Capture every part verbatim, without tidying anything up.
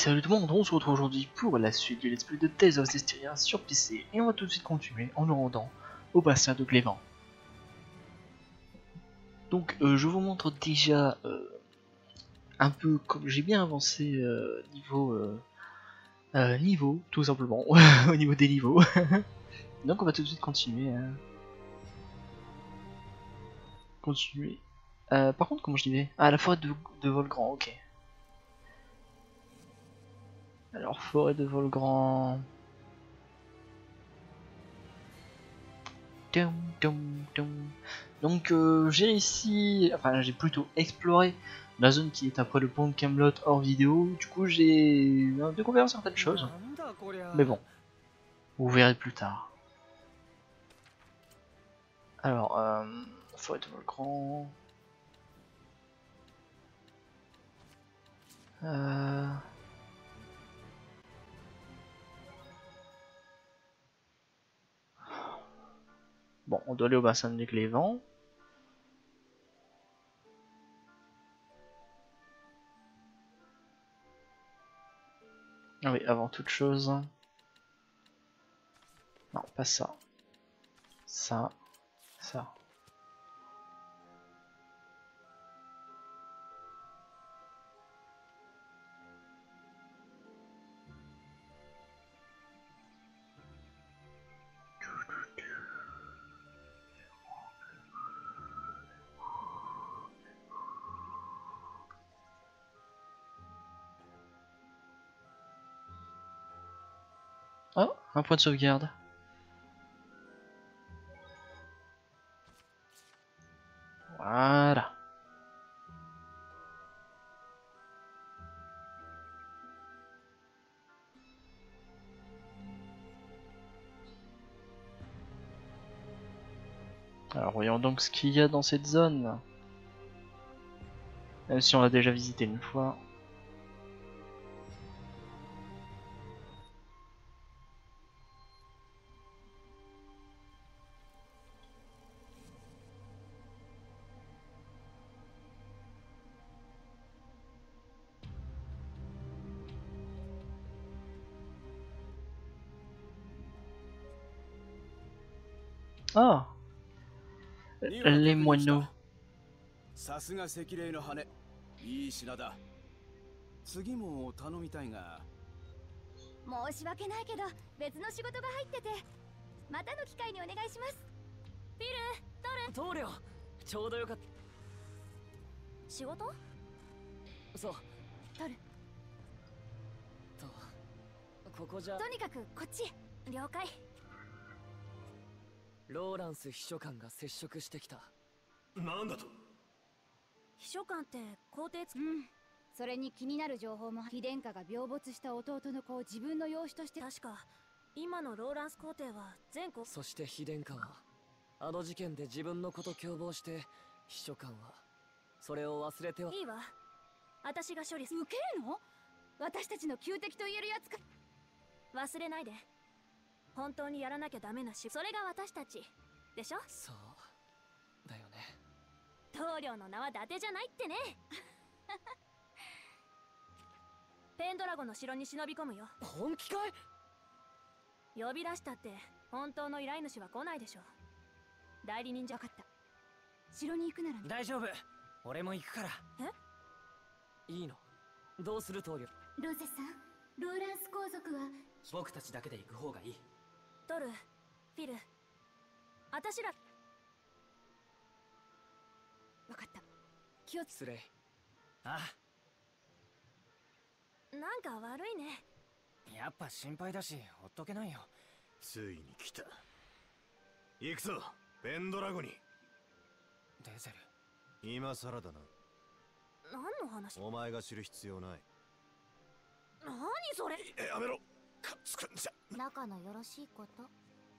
salut tout le monde, on se retrouve aujourd'hui pour la suite du let's play de Tales of Zestiria sur P C et on va tout de suite continuer en nous rendant au bassin de Clément. Donc euh, je vous montre déjà euh, un peu comme j'ai bien avancé euh, niveau euh, euh, niveau tout simplement au niveau des niveaux. Donc on va tout de suite continuer hein. Continuer. Euh, par contre comment je disais? Ah, la forêt de, de Volgrand, ok. Alors forêt de Volgrand. Donc euh, j'ai réussi, enfin j'ai plutôt exploré la zone qui est après le pont de Camelot hors vidéo. Du coup j'ai euh, découvert certaines choses, mais bon, vous verrez plus tard. Alors, euh, forêt de Volgrand. Euh... Bon, on doit aller au bassin de Clément. Ah oui, avant toute chose. Non, pas ça. Ça, ça. Oh, un point de sauvegarde. Voilà. Alors voyons donc ce qu'il y a dans cette zone. Même si on l'a déjà visité une fois. Ah, les moineaux. さすが赤霊の羽、いい品だ。次も頼みたいが。 申し訳ないけど別の仕事が入ってて、またの機会にお願いします。フィル、トル、 棟梁、ちょうどよかった。 仕事？ そう。 トル。 と、ここじゃ。 とにかくこっち。了解。 ローランス秘書官が接触してきた。 なんだと？ 秘書官って皇帝つ、うん、それに気になる情報も、妃殿下が病没した弟の子を自分の養子として、確か今のローランス皇帝は全国、 そして妃殿下はあの事件で自分の子と共謀して、秘書官はそれを忘れては。 いいわ、私が処理する。受けるの？私たちの旧敵と言えるやつか。忘れないで、本当にやらなきゃダメなし、それが私たちでしょ。 そうだよね。 棟梁の名は伊達じゃないってね。ペンドラゴの城に忍び込むよ。 本気かい？ 呼び出したって本当の依頼主は来ないでしょ。代理人じゃ。分かった。城に行くなら、ね、 大丈夫、俺も行くから。 え？ いいの？どうする棟梁？ ロゼさん、ローランス皇族は僕たちだけで行く方がいい。 トル、フィル、私ら。分かった。気をつ。 失礼。ああ。なんか悪いね。 やっぱ心配だし、ほっとけないよ。 ついに来た。行くぞ、ペンドラゴに。 デゼル。 今さらだな。 何の話？ お前が知る必要ない。 何それ？ やめろ。かっつくんじゃ。 仲のよろしいこと。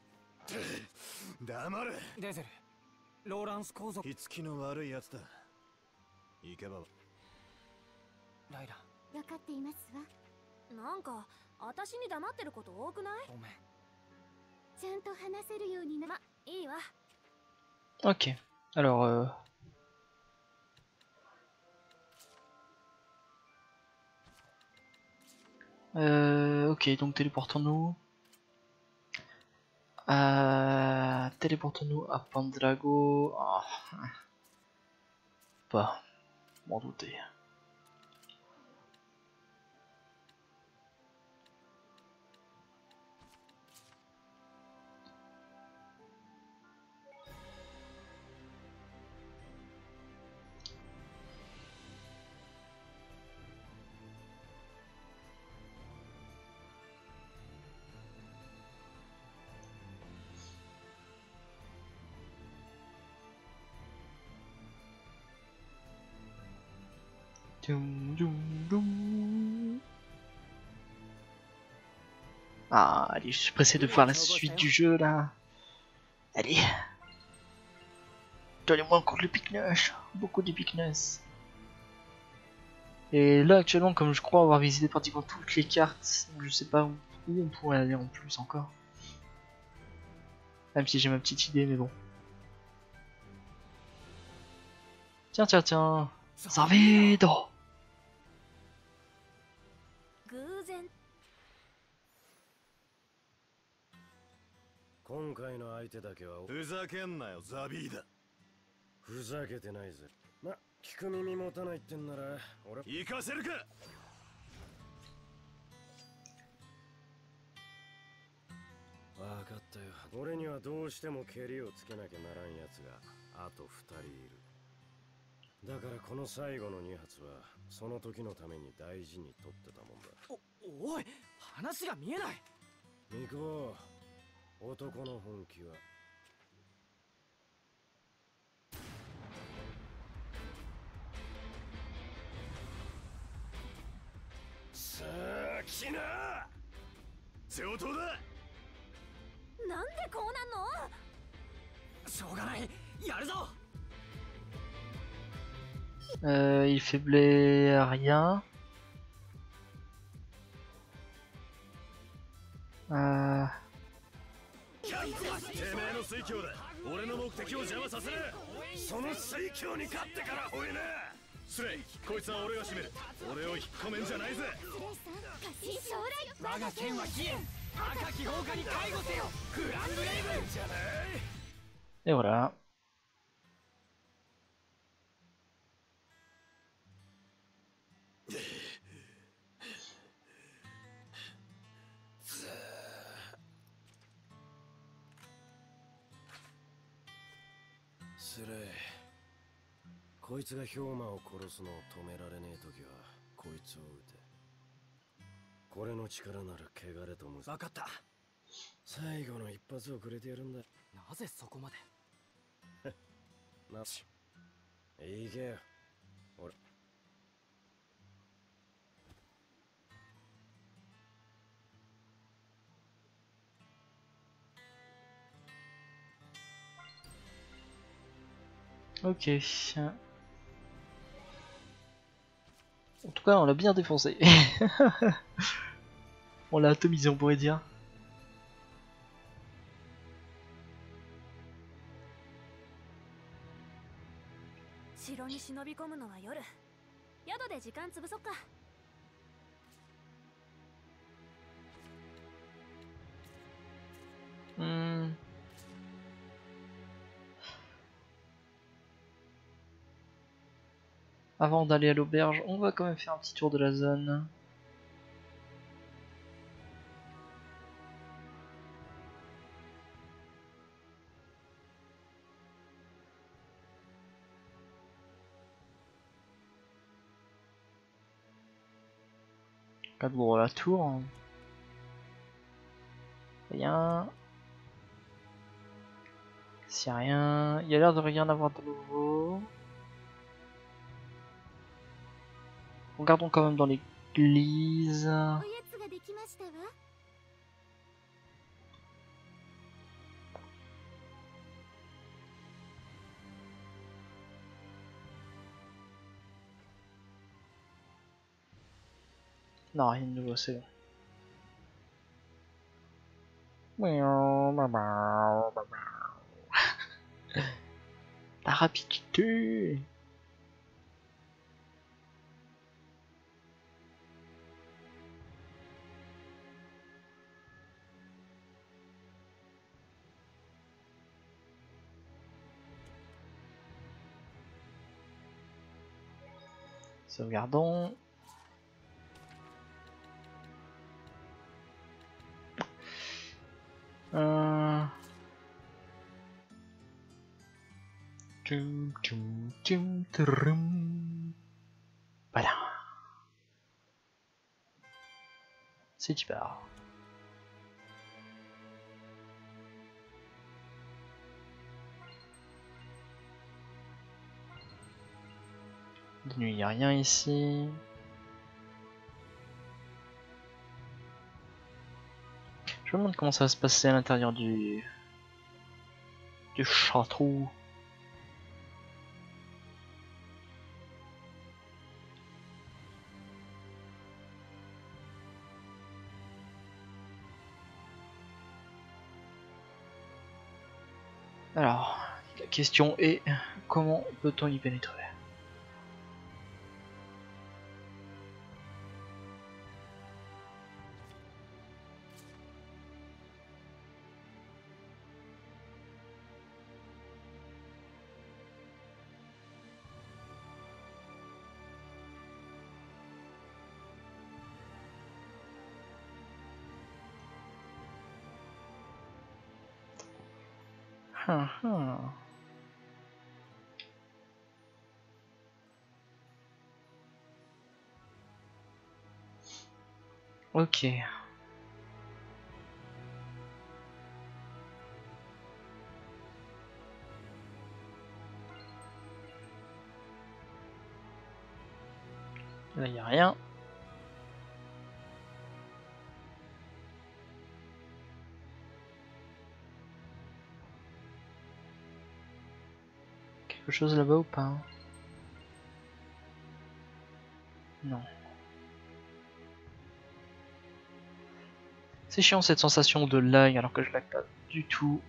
黙れ。 デゼル。ローランス皇族。 火付きの悪いやつだ。行けば。 ライラ。 分かっていますわ。なんか私に黙ってること多くない？ ごめん。 ちゃんと話せるようにな。ま、いいわ。 Ok, alors euh... Euh, ok, donc téléportons-nous. Euh, téléportons-nous à Pandrago. Oh. Pas, m'en douter. Doum, doum, doum. Ah, allez, je suis pressé de voir la suite du jeu là. Allez. Donnez-moi encore le picknush. Beaucoup de picknush. Et là, actuellement, comme je crois avoir visité pratiquement toutes les cartes, je sais pas où, où on pourrait aller en plus encore. Même si j'ai ma petite idée, mais bon. Tiens, tiens, tiens. Zarvedo. 偶然。 今回の相手だけはふざけんなよザビーだ。ふざけてないぜ。ま、聞く耳持たないってんなら俺行かせるか。わかったよ。俺にはどうしてもケリをつけなきゃならんやつがあとふたりいる。だからこの最後のに発はその時のために大事に取ってたもんだ。 お、おい、話が見えない。 ミクボー、男の本気は。さあ来な。上等だ。 なんでこうなんの？ しょうがない、やるぞ。 Euh, il faiblait rien. Euh... てめえの水郷だ。俺の目的を邪魔させる。その水郷に勝ってから吠えな。スレイ、こいつは俺が締める。俺を引っ込めんじゃないぜ。 我が剣は飛燕。赤き砲火に介護せよ。グランブレイブじゃない。 Et voilà. スレイ、こいつがヒョウマを殺すのを止められねえ時はこいつを撃て。これの力なら汚れとむ。 分かった。 最後の一発をくれてやるんだ。 なぜそこまで。 なし。行けよ。俺。 Ok. En tout cas, on l'a bien défoncé. On l'a atomisé, on pourrait dire. Hmm. Avant d'aller à l'auberge, on va quand même faire un petit tour de la zone. Cadre la tour. Rien. S'il y a rien, il y a l'air de rien avoir de nouveau. Regardons quand même dans l'église. Non, rien de nouveau, c'est bon. La rapidité. Sauvegardons. Euh... Tum, tum, tum, trum. Voilà. C'est super. De nuit, il n'y a rien ici. Je me demande comment ça va se passer à l'intérieur du... du château. Alors, la question est, comment peut-on y pénétrer? Hum, hum. Ok. Là, il n'y a rien. Quelque chose là-bas ou pas? Non. C'est chiant cette sensation de lag alors que je lag pas du tout.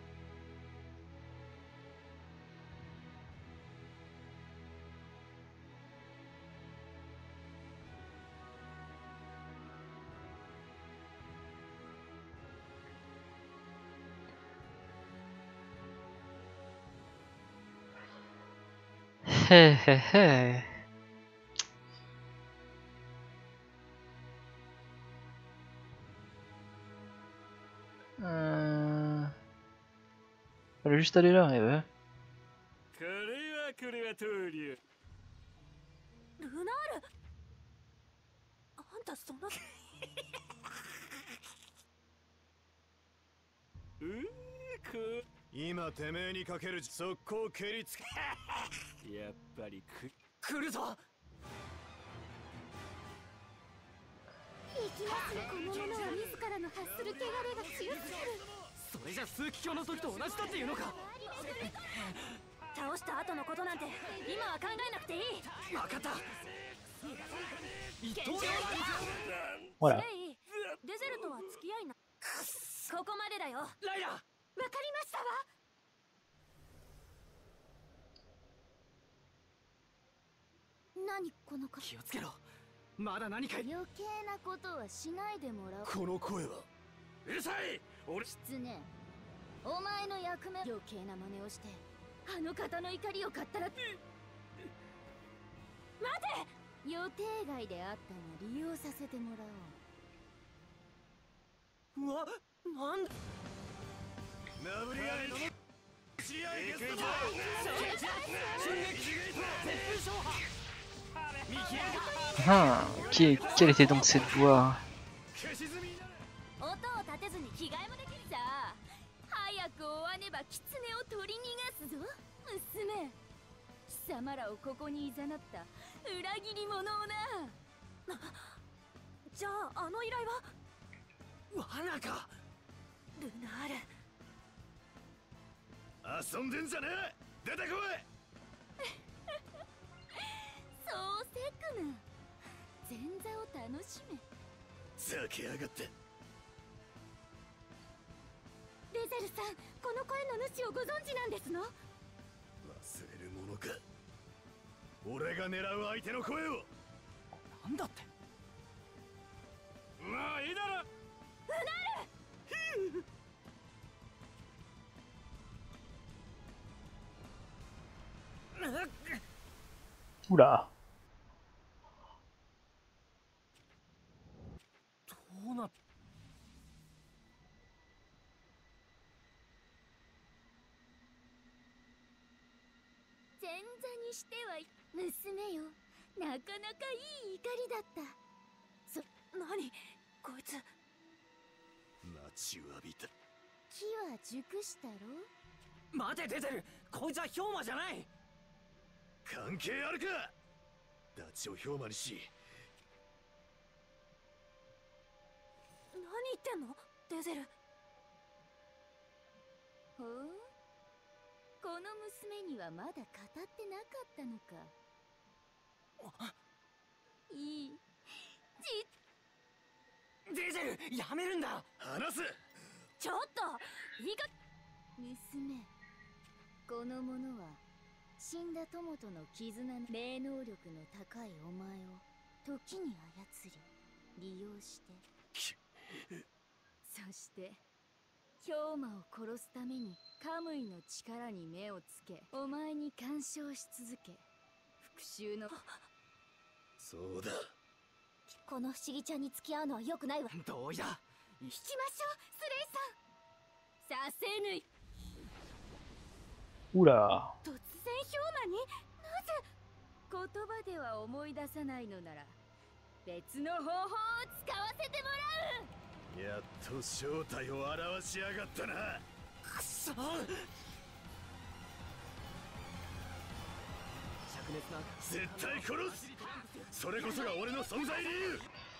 Hé hé hé. Euh... Fallait juste aller là, et ouais. これはこれは闘竜。 ルナール、あんたそのうーこ今てめえにかける速攻蹴りつけやっぱりく来るぞ。 いきますこの者は自らの発する汚れが強すぎる。 それじゃ数奇鏡の時と同じだっていうのか。 倒した後のことなんて今は考えなくていい。 分かった。 Voilà. レイ、デゼルとは付き合いな。ここまでだよ。 ライラ。 わかりましたわ。何このか。 気をつけろ。まだ何か。 余計なことはしないでもらおう。 この声はうるさい。俺失念。お前の役目余計な真似をしてあの方の怒りを買ったら。待て。予定外であったが利用させてもらおう。 うわ、なんだ。 なぶり合いの試合ゲストだ。 Ah, qui, quelle était donc cette voix? 音を立てずに着替えもできるさ。早く追わねば狐を取り逃がすぞ娘。貴様らをここに誘った裏切り者をな。じゃああの依頼は罠か。 ルナール。 遊んでんじゃねえ。出てこい。 そうせくな。前座を楽しめ。 ざけやがって。 レゼルさん、この声の主をご存知なんですの？ 忘れるものか。俺が狙う相手の声を。 なんだって。 まあいいだろ。 ルナール。 Oula. 前座にしては娘よ、なかなかいい怒りだった。 そ、何こいつ。 待ちわびた。 木は熟したろ。 待てデゼル、こいつは氷馬じゃない。 関係あるか。ダチを氷馬にし。 何言ってんのデゼル。 ほう、この娘にはまだ語ってなかったのか。いいじデゼル、やめるんだ。 話す。 ちょっといいか。娘、この者は死んだ友との絆の霊能力の高いお前を時に操り利用して、そして氷馬を殺すためにカムイの力に目をつけ、お前に干渉し続け、復讐の。 そうだ。 この不思議ちゃんに付き合うのは良くないわ。 同意だ。 引きましょう、スレイさん。させぬい。 オラ。 突然氷馬になぜ。言葉では思い出さないのなら別の方法を使わせてもらう。 やっと正体を表しやがったな。 くそ。灼熱な。 絶対殺す。それこそが俺の存在理由。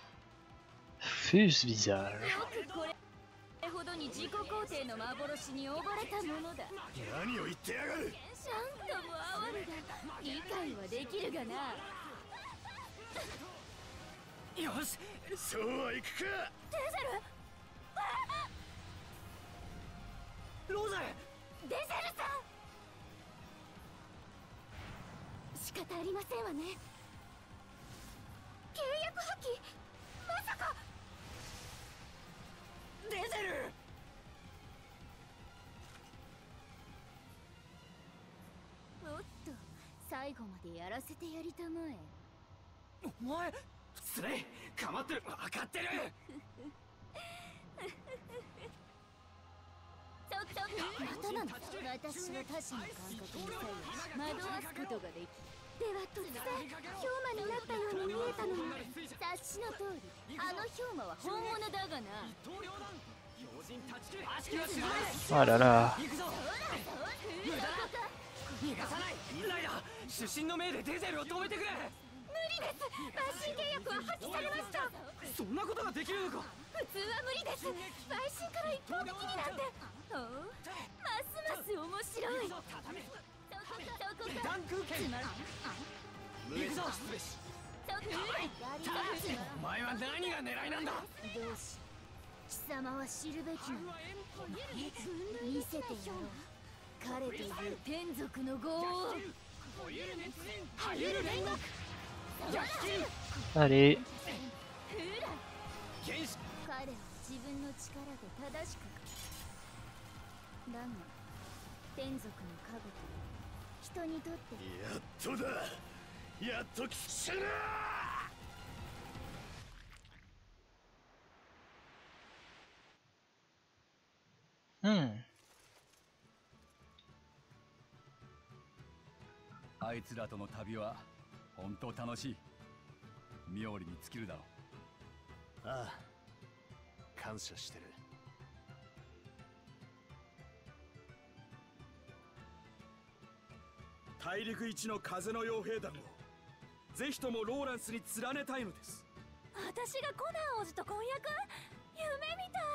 Fuse visage。 よくこれほどに自己肯定の幻に溺れたものだ。 何を言ってやがる。 なんとも哀れだ。理解はできるがな。 よし、 そうはいくか。 デゼル。 ローザル。 デゼルさん。仕方ありませんわね。契約破棄。まさか。 デゼル。 おっと、最後までやらせてやりたまえ。 お前スレイ、かまってる。分かってる。 そっとまたなの。私の他者の感覚に左右し惑わすことができ、では突然氷馬になったように見えたのに、察しの通りあの氷馬は本物だがな。 あらら。 行くぞ。無駄だ。逃がさない。ライダー、主審の命でデゼルを止めてくれ。 無理です。陪審契約は破棄されました。 そんなことができるのか。 普通は無理です。陪審から一方的になんて。おう、ますます面白い。そこかダンクつまらん。 行くぞ。 そこお前は何が狙いなんだ。 どうし、貴様は知るべきなの。見せてやろう、彼という天族の業を。 はゆる煉獄。逆筋。 あれ。 原始。 彼は自分の力で正しく。だが天族の加護と人にとってやっとだ。やっときしゃな。 うん。 あいつらとの旅は本当楽しい。妙利に尽きるだろう。 ああ、感謝してる。 大陸一の風の傭兵団をぜひともローランスに連ねたいのです。 私がコナン王子と婚約。夢みた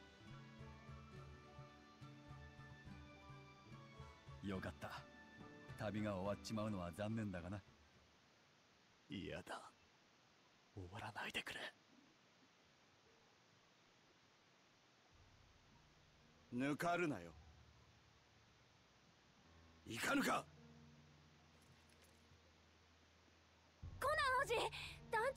い。よかった。旅が終わっちまうのは残念だがな。 嫌だ、終わらないでくれ。 抜かるなよ。いかぬか。 コナン王子、団長がいないんです。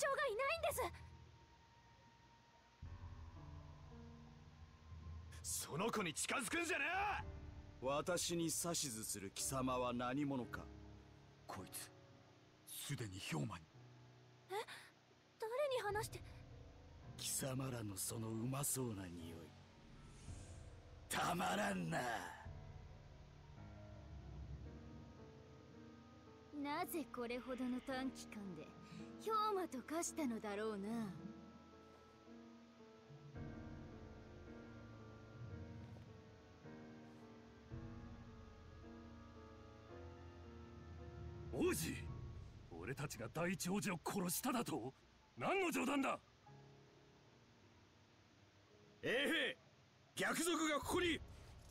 その子に近づくんじゃねえ。私に指図する貴様は何者か。 こいつすでに氷馬に。 え、誰に話して。 貴様らのそのうまそうな匂い、たまらんな。 なぜこれほどの短期間で氷馬と化したのだろうな。 王子、俺たちが第一王子を殺しただと？何の冗談だ。 ええ、逆賊がここに。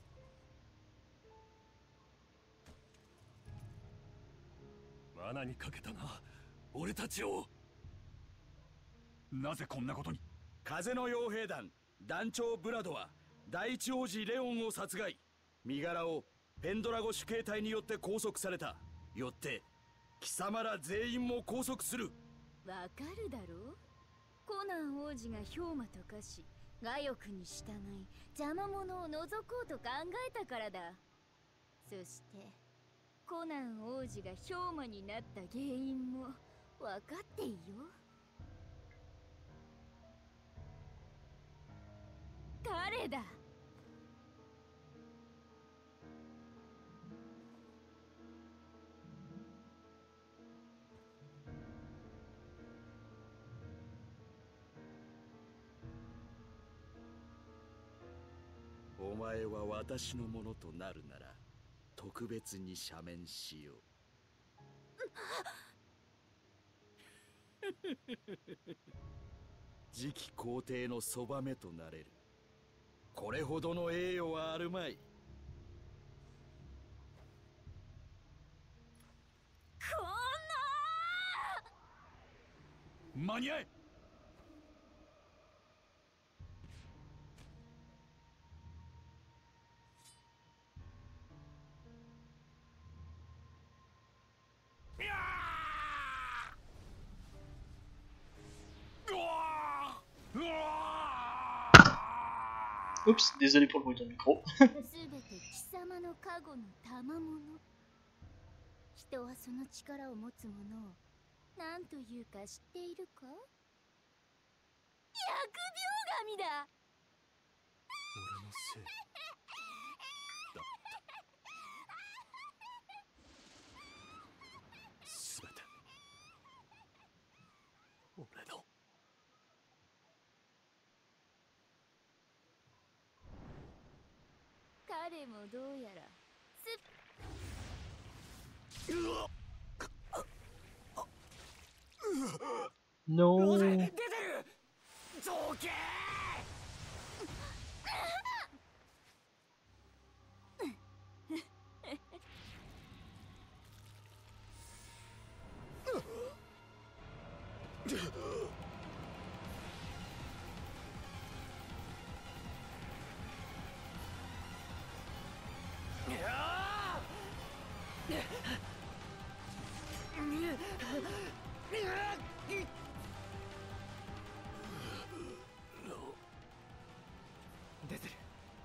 罠にかけたな、俺たちを。 なぜこんなことに。 風の傭兵団団長ブラドは第一王子レオンを殺害。身柄をペンドラゴ守警隊によって拘束された。よって貴様ら全員も拘束する。 わかるだろう。コナン王子が氷馬と化し、我欲に従い邪魔者を除こうと考えたからだ。そしてコナン王子が氷馬になった原因も分かっていよ。彼だ。 お前は私のものとなるなら特別に赦免しよう。次期皇帝のそばめとなれる。これほどの栄誉はあるまい。 こんな間に合え。 Oups, désolé pour le bruit de micro. すべて貴様の加護の賜物。人はその力を持つ者を何というか知っているか？疫病神だ。 俺のせいだった。すべて俺の。 彼もどうやらす No. 出てる。造形。出てる。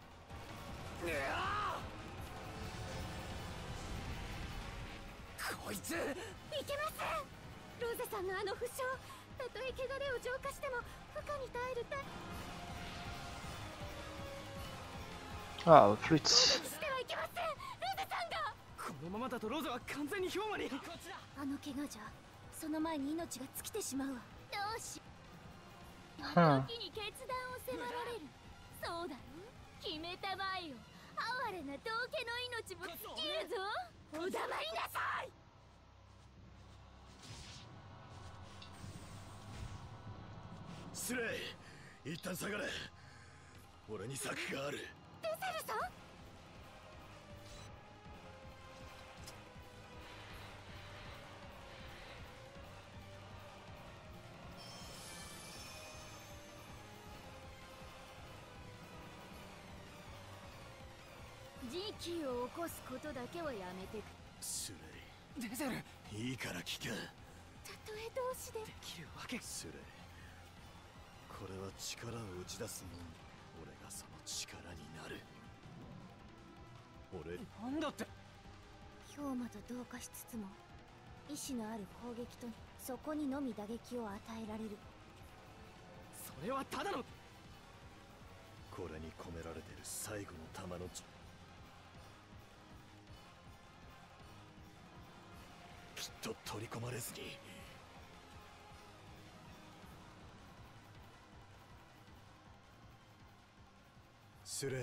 こいついけません。ローゼさんのあの負傷、たとえ汚れを浄化しても負荷に耐えるた Ah, flûte. してはいけません。ローゼさんがこのままだとローゼは完全に氷馬に。 あの怪我じゃその前に命が尽きてしまうわ。どうしはあ時に決断を迫られる。そうだろ、決めたまえよ。哀れな道家の命も尽きるぞ。お黙りなさい。 失礼。一旦下がれ。俺に策がある。 デセルさん。時期を起こすことだけはやめてく。 スデゼル。 レイ、いいから聞け。 たとえ同士でできるわけ。 スレイ、これは力を打ち出すのみ。俺がその力になる。俺なんだって。 氷馬と同化しつつも意志のある砲撃とそこにのみ打撃を与えられる。 それはただの。 これに込められている最後の弾のちきっと取り込まれずに。スレイ、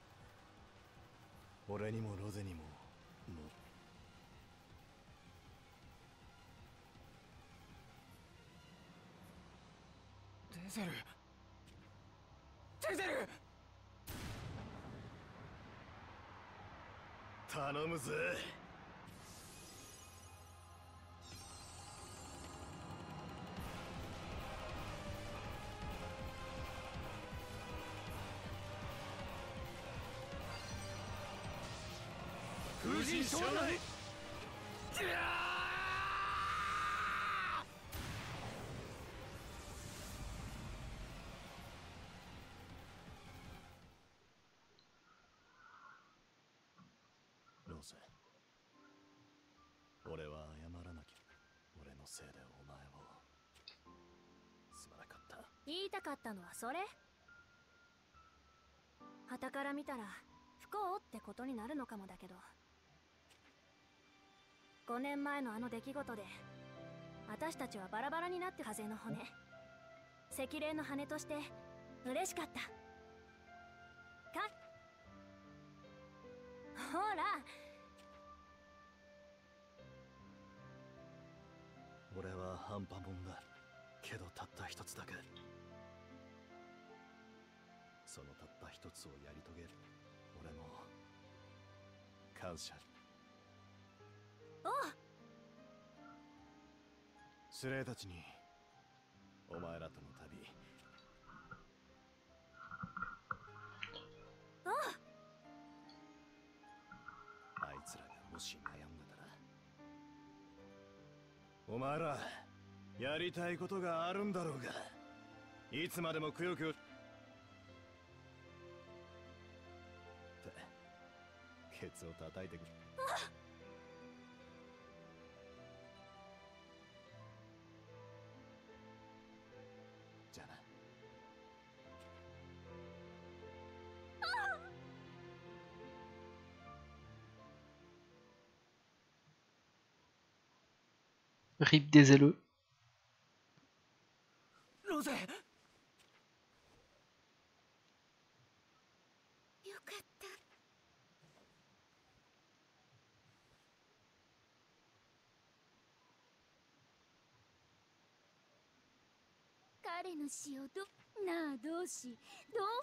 俺にもロゼにももデゼルデゼル頼むぜ。風神将来。ロゼ、俺は謝らなきゃ。俺のせいでお前を。すまなかった。 言いたかったのはそれ？傍から見たら不幸ってことになるのかもだけど、ごねんまえのあの出来事で私たちはバラバラになって、風の骨、赤霊の羽として嬉しかったか。ほら、 俺は半端もんだけど、たった一つだけ。そのたった一つをやり遂げる俺も感謝。 おう、 スレイたちにお前らとの旅、 おう、 あいつらがもし悩んでたら、お前らやりたいことがあるんだろうが、いつまでもくよくよってケツを叩いてくる。じゃあな。 Rip des ailes. ロゼ。 よかった。 彼の死をどなあどうしどう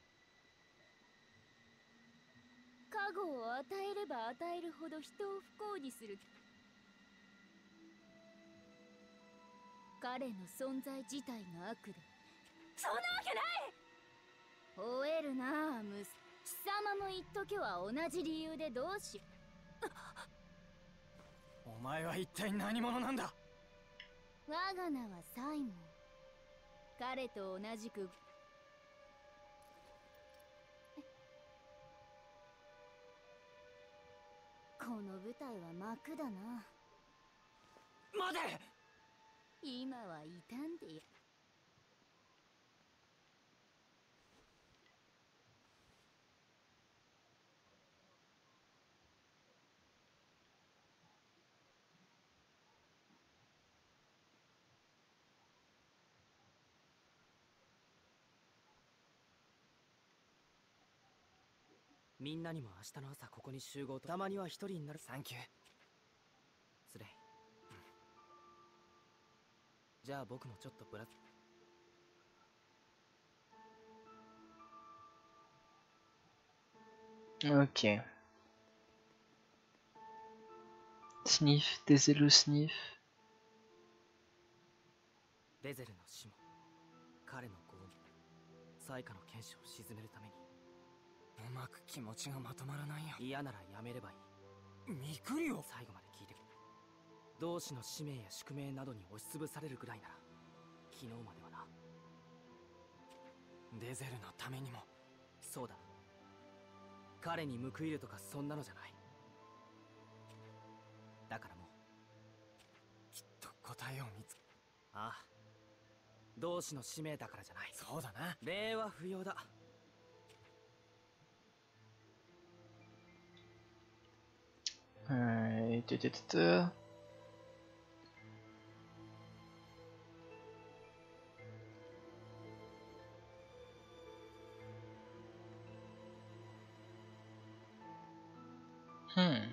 加護を与えれば与えるほど人を不幸にする。彼の存在自体が悪で。 そんなわけない。 吠えるなあムス。貴様も一時は同じ理由でどうし。 お前は一体何者なんだ。 我が名はサイモン。彼と同じくこの舞台は幕だな。 待て。 今は傷んでや。 みんなにも明日の朝ここに集合と。たまには一人になる。サンキュースレイ、うん、じゃあ僕もちょっとブラ。 Ok. Sniff, des ailes sniff. デゼルの死も彼の業もサイカの剣士を鎮めるために。うまく気持ちがまとまらないよ。嫌ならやめればいい。ミクリオ、最後まで聞いてくれ。同志の使命や宿命などに押しつぶされるぐらいなら昨日まではな。デゼルのためにも。そうだ、彼に報いるとかそんなのじゃない。だからもうきっと答えを見つけ。ああ、同志の使命だからじゃない。そうだな、礼は不要だ。 Euh, Hmm.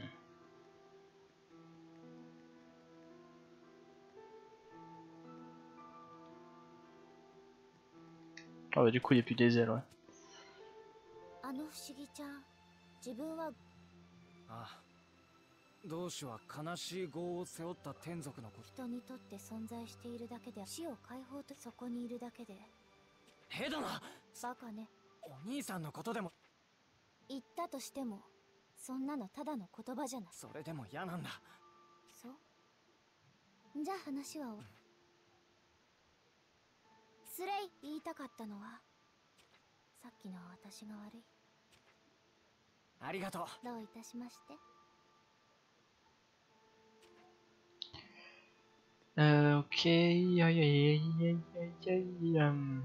Ah bah du coup il n'y a plus des ailes, ouais. あの不思議ちゃん、自分はああ、同志は悲しい業を背負った天族の子。 人にとって存在しているだけで、死を解放とそこにいるだけで。 ヘドナ、 バカね。 お兄さんのことでも。 言ったとしても、そんなのただの言葉じゃない。 それでも嫌なんだ。 そうじゃあ話は、うん、スレイ言いたかったのは、さっきの私が悪い。 ありがとう。 どういたしまして。 Euh, ok, aïe aïe aïe aïe aïe aïe. euh.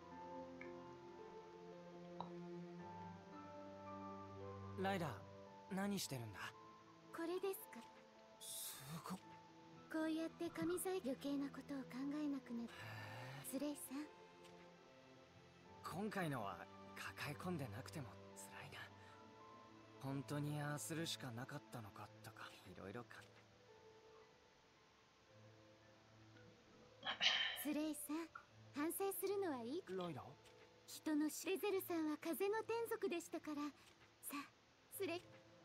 ライダー、何してるんだ？ これですか。 すごっ。 こうやって神材余計なことを考えなくなる。スレイさん。 今回のは抱え込んでなくても辛いな。本当にああするしかなかったのかとか、いろいろか。 スレイさん、反省するのはいい。 ライダー？ 人のシレゼルさんは風の天族でしたから。さあ、スレイ。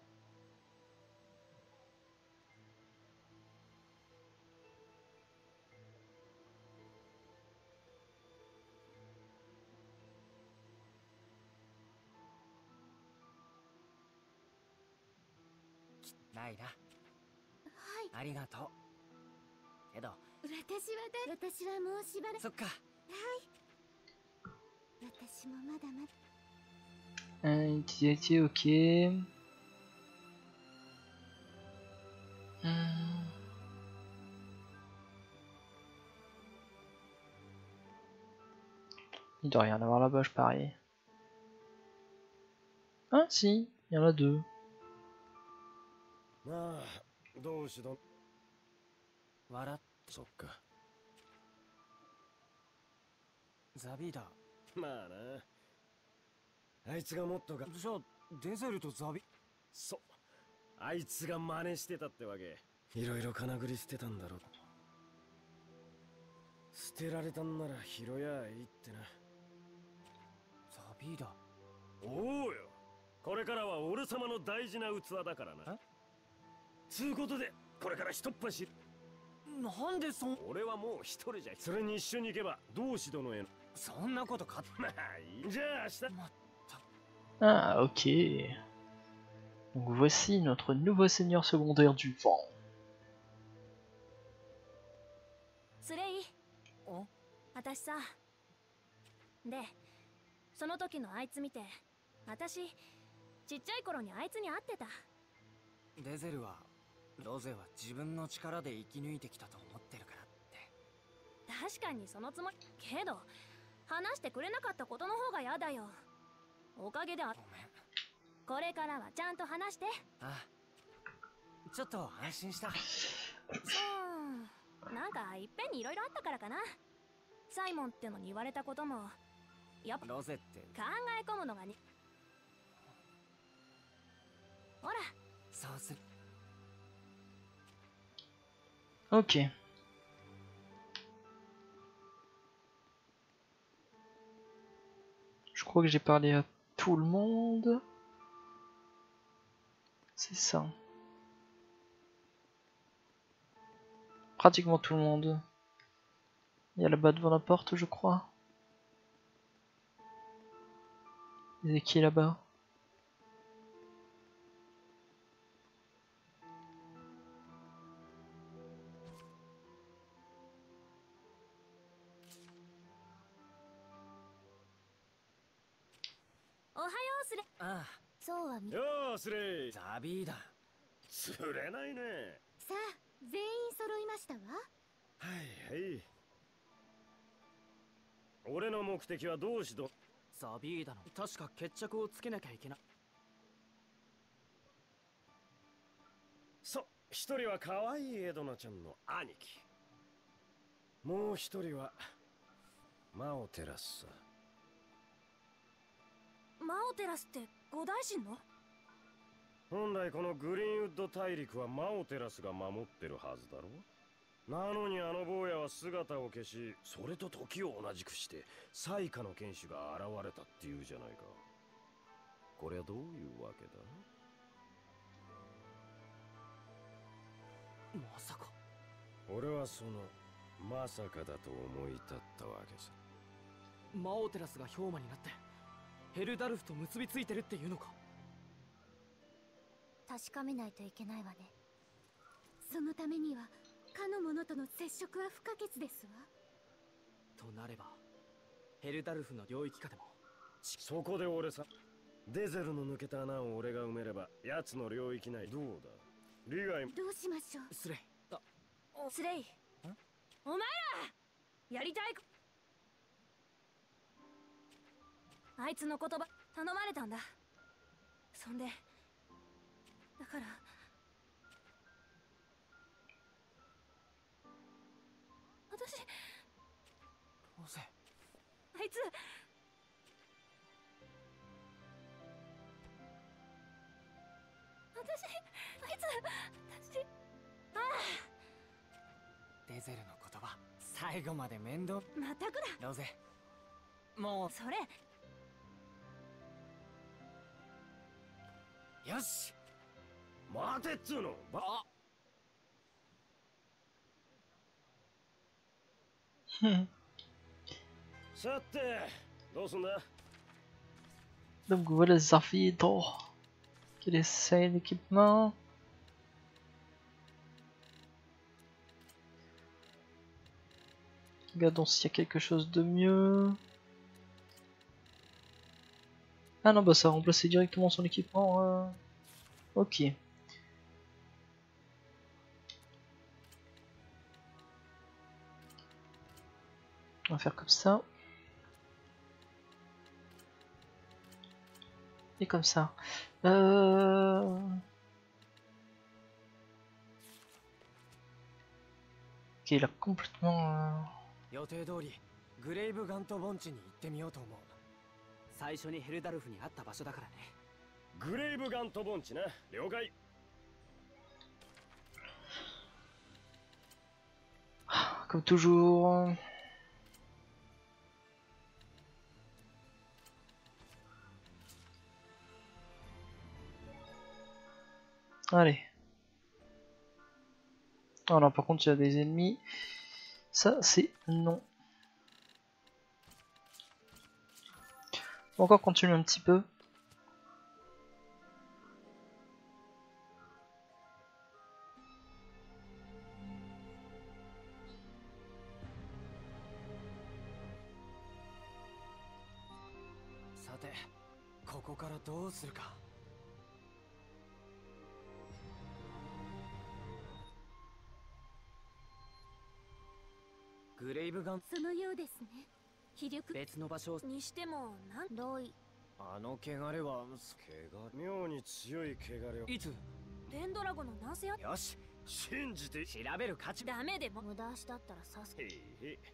ないな。 はい。 ありがとう。けど私はだ私はもうしばらく。 そっか。はい。 私もまだまだ。 Un petit ok. Hmm. Il doit rien avoir là-bas, je parie. Ah si, il y en a deux. まあ、どうしど。 笑っ。 そっか。 ザビーダ。 まあな。あいつがもっとが。 じゃあ、デゼルとザビ。 そう。あいつが真似してたってわけ。いろいろ金繰り捨てたんだろう。捨てられたんなら拾やいいってな。 ザビーダ。 おおよ。これからは俺様の大事な器だからな。つうことで、これから一っ走る。 なんでそん。 俺はもう一人じゃ。それに一緒に行けば同志殿への。 そんなことか。 まあいい。じゃあ明日。 まった。 Ah ok. Donc voici notre nouveau seigneur secondaire du vent. スレイ。 お？ 私さ。で、その時のあいつ見て、私ちっちゃい頃にあいつに会ってた。 デゼルは、ロゼは自分の力で生き抜いてきたと思ってるからって。 確かにそのつもり。けど話してくれなかったことの方が嫌だよ。おかげで。 ごめん。 これからはちゃんと話して。 ああ、ちょっと安心した。 そう、なんかいっぺんにいろいろあったからかな。サイモンってのに言われたこともやっぱロゼって考え込むのがに。ほら、 そうする。 Ok. Je crois que j'ai parlé à tout le monde. C'est ça. Pratiquement tout le monde. Il y a là-bas devant la porte, je crois. Il y a qui là-bas? スレ。 ああ。 そうはみ。 よースレイ。 ザビーダ。 釣れないね。 さあ、全員揃いましたわ。 はいはい。俺の目的は同志ど。 ザビーダの確か決着をつけなきゃいけない。 そう、一人は可愛いエドナちゃんの兄貴。もう一人はマオテラスさ。 マオテラスって五大神の？ 本来このグリーンウッド大陸はマオテラスが守ってるはずだろ。なのにあの坊やは姿を消し、それと時を同じくして最下の剣士が現れたっていうじゃないか。これはどういうわけだ？ まさか。 俺はそのまさかだと思い立ったわけさ。 マオテラスが氷魔になってヘルダルフと結びついてるっていうのか。 確かめないといけないわね。 そのためにはかの者との接触は不可欠ですわ。 となればヘルダルフの領域下でも。 そこで俺さ、デゼルの抜けた穴を俺が埋めれば奴の領域内どうだ。利害。 どうしましょう。 スレイ。あ、 スレイ、お前らやりたい。あいつの言葉頼まれたんだ。そんでだから私、 どうせあいつ私あいつ私あデゼルの言葉最後まで面倒。 あまたくだ。 ロゼ、もそれうよし。 待てっつうの。 あ、 さてどうすんだ。 Donc voilà les arbitres. Quel essaye l'équipement. Regardons s'il y a quelque chose de mieux. Ah non, bah ça a remplacé directement son équipement. Euh... Ok. On va faire comme ça. Et comme ça. Euh... Ok, il a complètement... Euh... 予定通りグレイブガント盆地に行ってみようと思う。最初にヘルダルフに会った場所だからね。 グレイブガント盆地な。了解。 Comme toujours. Allez. Oh non, par contre il y a des ennemis. Ça c'est non. On va encore continuer un petit peu. Sate, ここからどうするか。グレイブガン、 そのようですね。気力別の場所にしてもなんどうい。 あの汚れは妙に強い汚れを。 いつレンドラゴの南西や。 よし、 信じて調べる価値。 ダメでも無駄足だったら刺す。 へいへい。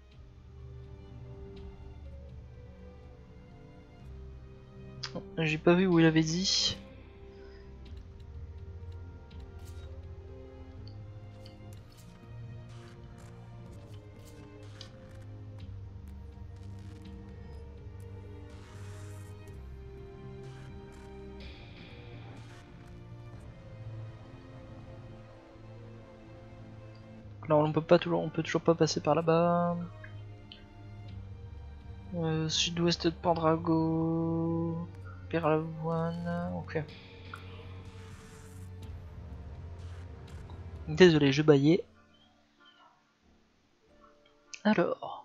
J'ai pas vu où il avait dit. Alors on peut pas toujours, on peut toujours pas passer par là-bas. Euh, Sud-ouest de Pendrago. Perlavoine, ok. Désolé, je baillais. Alors.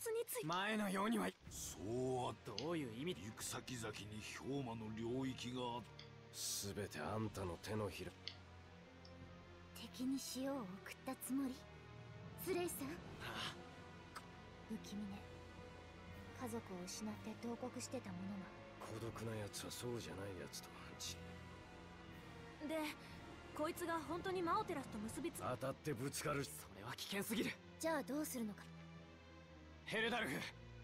について前のようにはそうあっどういう意味で行く先々に氷魔の領域があっ全てあんたの手のひら。 敵に塩を送ったつもり。スレイさん、不気味ね。家族を失って投獄してた者が。 孤独な奴はそうじゃない奴とちで、こいつが本当にマオテラスと結びつ当たってぶつかる。 それは危険すぎる。 じゃあどうするのか。 ヘルダルフ、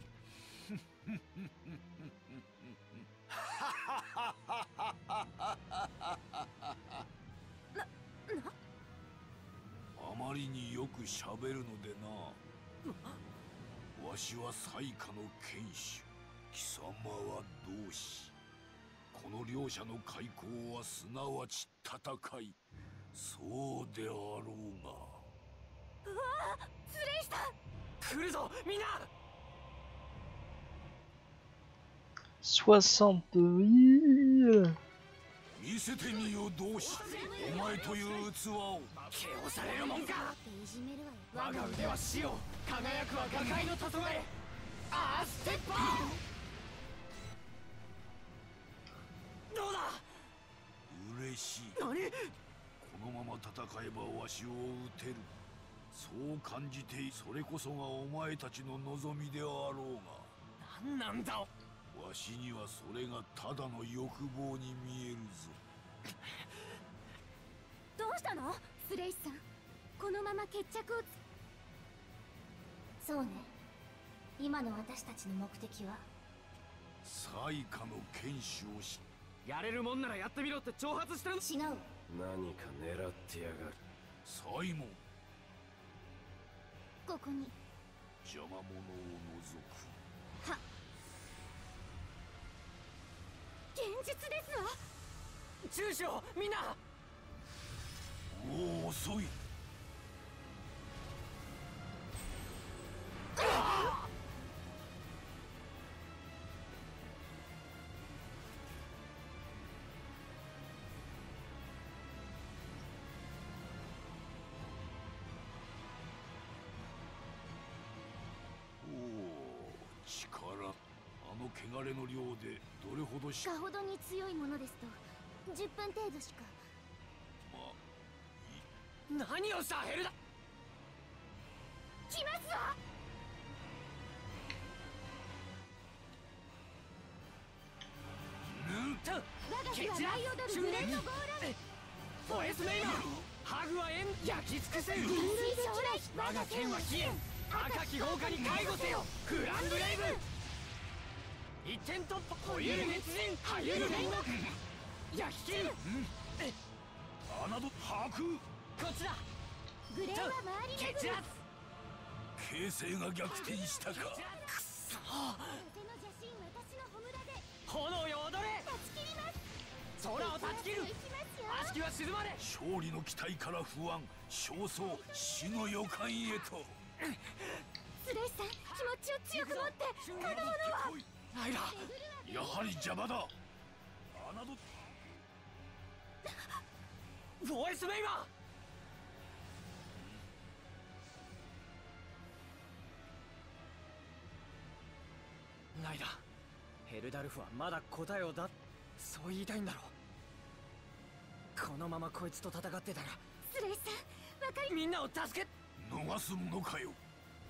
あまりによくしゃべるのでな。わしは最下の剣士、貴様は同志。この両者の開口はすなわち戦い。そうであろうが。 うわあ、スレイさん、 来るぞみんな。 soixante mille 見せてみよ同志、お前という器を。 気をされるもんか。 いじめるわよ。 我が腕は死を、輝くは画界の黄昏。アーステッパー。どうだ。 嬉しい。 何。 このまま戦えばわしを撃てる。そう感じて、それこそがお前たちの望みであろうが。 何なんだ。 わしにはそれがただの欲望に見えるぞ。 どうしたの。 スレイさん、このまま決着をつ。そうね。今の私たちの目的は最下の剣士をし。 やれるもんならやってみろって挑発してる。 違う。 何か狙ってやがる。 サイモン、 ここに邪魔者を除く。 は現実ですわ。 注視をみんな。 もう遅い。汚れの量でどれほどしかほどに強いものですとじゅっぷん程度しか。 まあ何をしたヘルダ。 来ますわ。 ぬんと我が日は舞い踊るグレートゴーラム。 フォエスメイナー、ハグは縁焼き尽くせる。 人類将来我が剣は飛燕、赤き豪華に介護せよグランブレイブ。一点突破、ほゆる熱人、はゆる煉獄。焼き切る。 侮白こっちだ。 グレーは周り蹴巡る。 散らす。 形勢が逆転したか。 くそ風の邪神私の穂村で炎よ踊れ。 断ち切ります。 空を断ち切る。 行きますよ。 悪しきは静まれ。 勝利の期待から不安、焦燥、死の予感へと。 スレイさん、気持ちを強く持って。この者はライラ、 やはり邪魔だ。侮フォエスメイマー。ライラ、ヘルダルフはまだ答えをだ。そう言いたいんだろう。このままこいつと戦ってたらスレイさん、わかり。 みんなを助け。 逃すものかよ。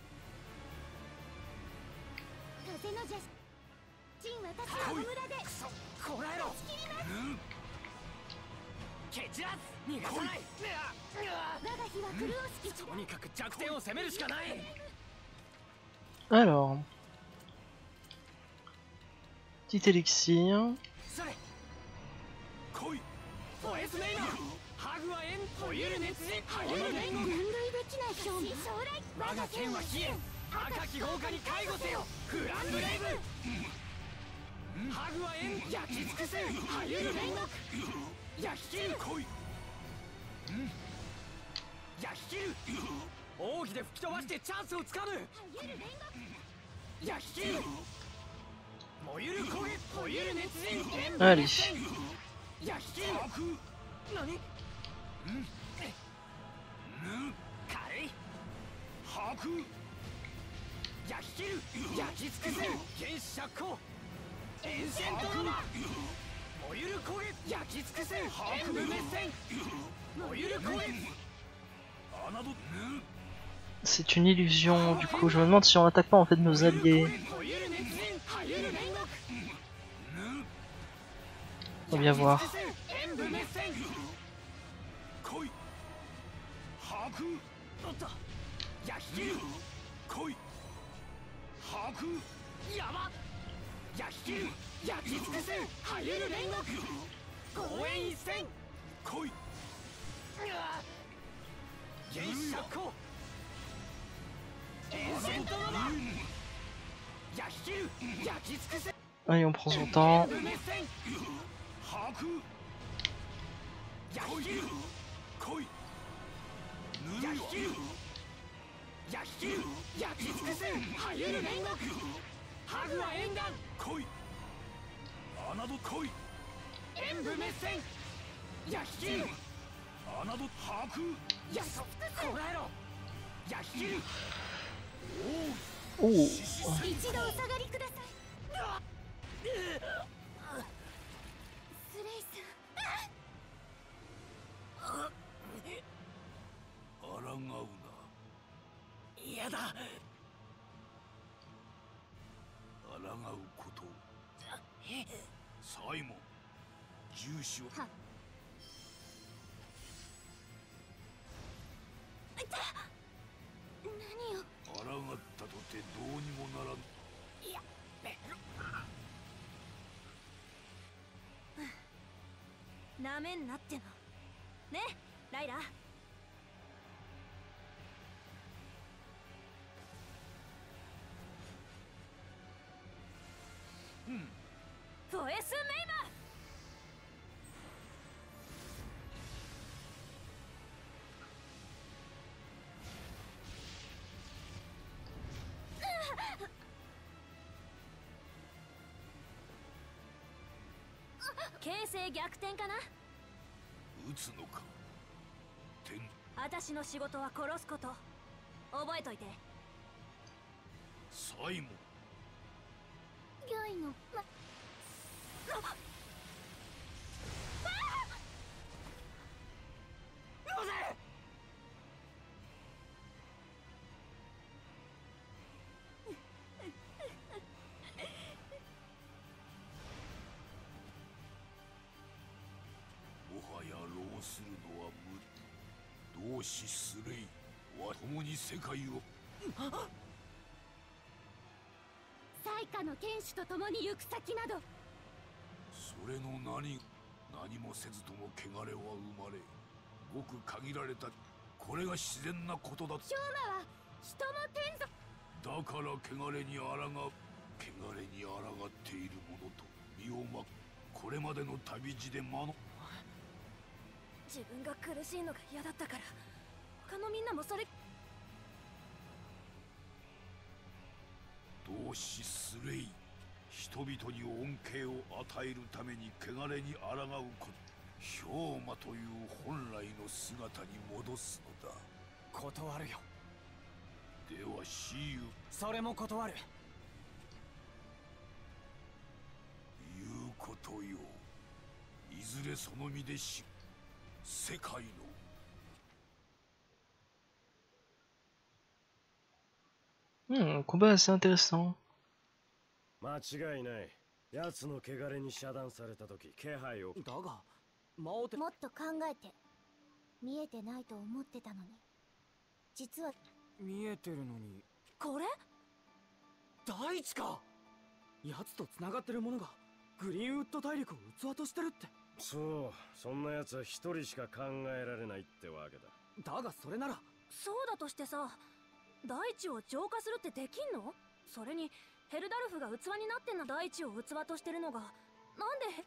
風の邪神私の穂村でくそ、こらえろ。 ぬ蹴散らす。逃がさない。 我が日は狂おしき。 とにかく弱点を攻めるしかない。 Alors, petit élixir. それ。 来い。 フォエスメイナー、ハグは縁、ほゆる熱人、はゆる煉獄。 分類できない将将来我が剣は飛燕、赤き豪華に介護せよグランブレイブ。ハグは縁、焼き尽くせはゆる煉獄。焼き切る。 来い。 焼き切る。奥義で吹き飛ばしてチャンスをつかむ。焼き切る。燃ゆる焦げ、ほゆる熱人、炎 Allez. 焼き切る。何。 ぬ軽い。 白焼き切る焼き尽くせ原始釈放エンシェントノマ燃ゆる焦げ焼き尽くせ演武滅戦燃ゆる焦げ C'est une illusion, du coup je me demande si on attaque pas en fait nos alliés. On va bien voir. Allez, on prend son temps. Oh. 一度お下がりください。スレイさん。 抗うな。 嫌だ。 抗うこと。サイモン、重視を。 何を。 抗ったとてどうにもならん。 やめろ。 なめんなっての。ね、ライラ。 うん。 フォエスメイマ。形勢逆転かな。 撃つのか。天。 私の仕事は殺すこと。覚えといて。 サイモン。 良いの。ま。 ロゼ。 するのは無理。同志スレイは共に世界を。 最下の剣士と共に行く先など。 それの何何もせずとも汚れは生まれ、ごく限られたこれが自然なことだ。 昭和は人も天族。 だから汚れにあらが汚れにあらがっているものと身をまこれまでの旅路でまの。 自分が苦しいのが嫌だったから他のみんなもそれ。 同志スレイ、人々に恩恵を与えるために汚れに抗うこと、氷魔という本来の姿に戻すのだ。 断るよ。 ではシーユ。 それも断る。 言うことよ。いずれその身でし世界の。 Hmm, combat assez intéressant. 間違いない。奴の汚れに遮断された時、気配を。 だが、魔王ってもっと考えて。見えてないと思ってたのに。実は見えてるのに。 これ？ 大地か。奴と繋がってるものがグリーンウッド大陸を器としてるって。 そう、そんな奴は一人しか考えられないってわけだ。 だがそれなら。 そうだとしてさ、大地を浄化するってできんの？それにヘルダルフが器になってんな。大地を器としてるのがなんで？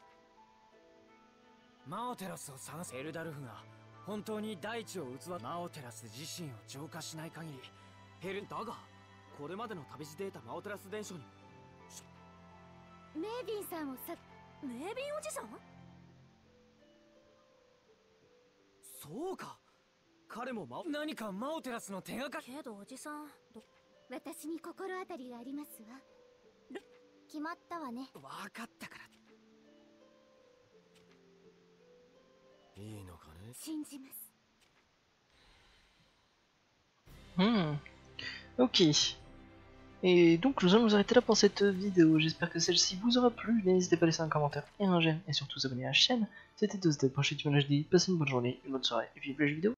マオテラスを探す。ヘルダルフが本当に大地を器。マオテラス自身を浄化しない限りヘルだがこれまでの旅路データマオテラス伝承にメイビンさんをさ。 メイビンおじさん？ そうか。彼もマオ何かマオテラスの手がかり。 けどおじさんど私に心当たりがありますわ。決まったわね。 分かったから。 いいのかね。 信じます。 Hmm. Ok. Et donc nous allons nous arrêter là pour cette vidéo. J'espère que celle-ci vous aura plu. N'hésitez pas à laisser un commentaire et un j'aime. Et surtout s'abonner à la chaîne. C'était DOSDEAD pour chez H D. Passez une bonne journée, une bonne soirée. Et puis les jeux vidéo.